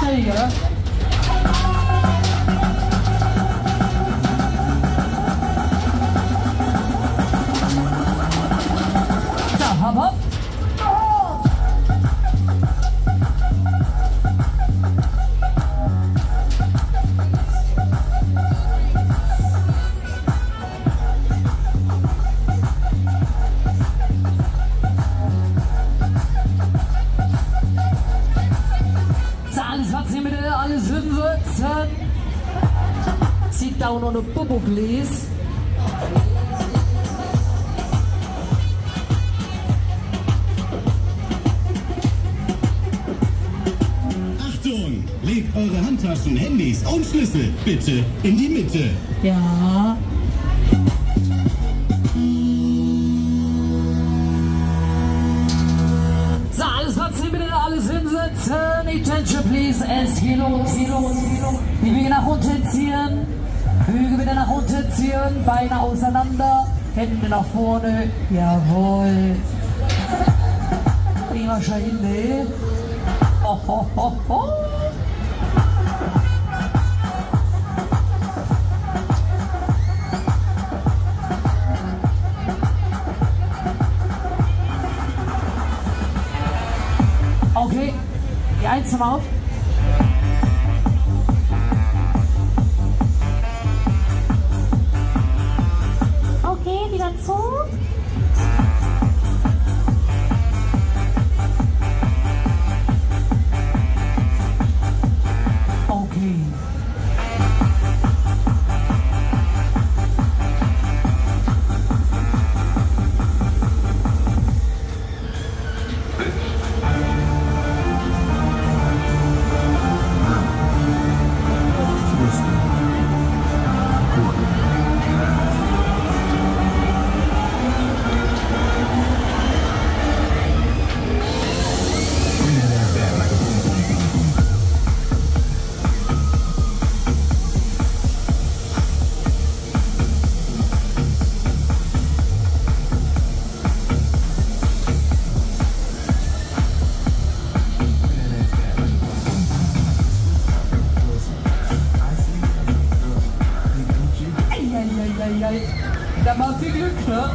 Tiger. Da, hopp, hopp. Alles hinsetzen. Sit down on a bubble, please. Achtung! Legt eure Handtaschen, Handys und Schlüssel bitte in die Mitte. Ja. So, alles was Sie bitte alles hinsetzen. Attention please, es geht los. Die Wege nach unten ziehen. Hügel wieder nach unten ziehen. Beine auseinander. Hände nach vorne. Jawohl. Prima Scheine. Ho, ho, ho, ho. Okay, die Eins zum auf. Okay, wieder zu. Okay. Da war viel Glück, ne?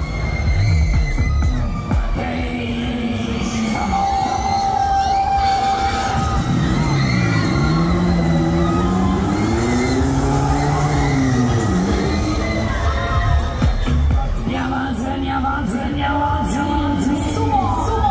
Ja, Wahnsinn, ja, Wahnsinn, ja, Wahnsinn. Super, super.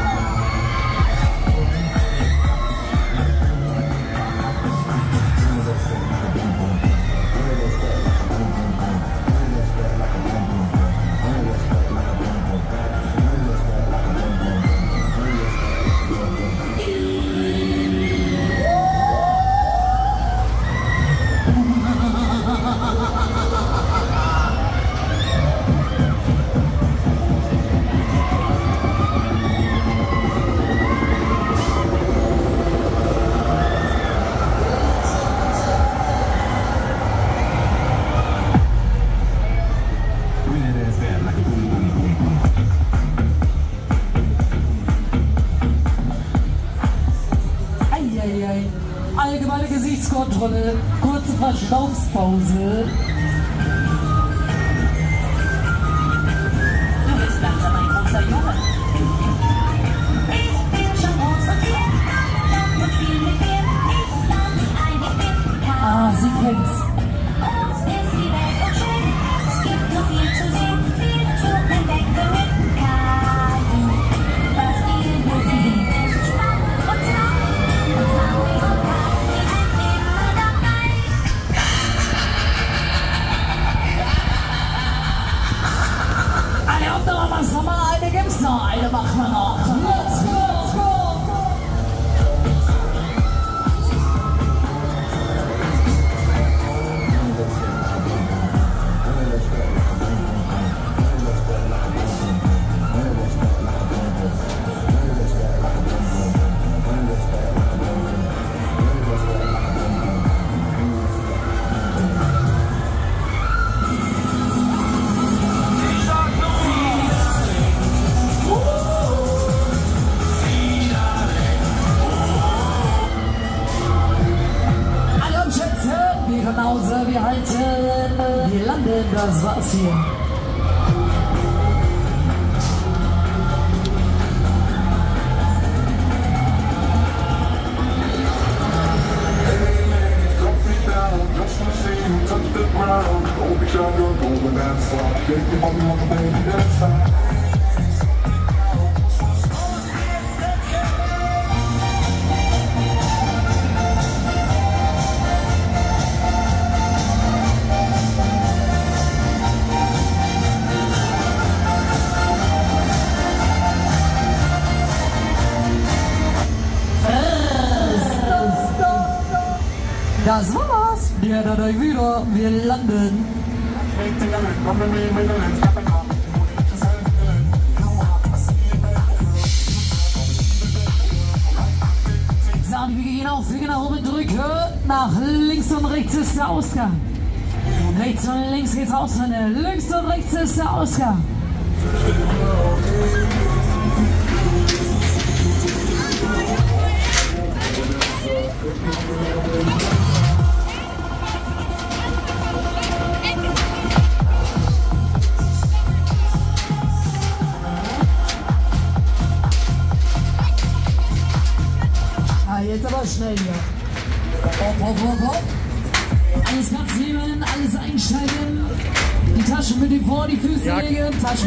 Allgemeine Gesichtskontrolle, kurze Verschnaufspause. Du bist langsam ein großer Junge. Ich bin schon groß und viel und viel mit mir. Ich lade ein, ich bin Karl. Ah, sie kennt's. Groß ist die Welt und schön. Es gibt so viel zu sehen, viel zu entdecken mit Karl. Was ihr hier seht, ist spannend und neu. Und Maui und Karl, die sind immer dabei. Alle auf der Mama, eine gibt's noch. das war's hier. Das war's. Der da euch wieder. Wir landen. So, wir gehen auf, wir gehen nach oben, drücke. Nach links und rechts ist der Ausgang. Rechts und links geht's raus. Links und rechts ist der Ausgang. Jetzt aber schnell hier. Hopp, hopp, hopp. Alles ganz nehmen, alles einsteigen. Die Taschen bitte vor die Füße legen. Taschen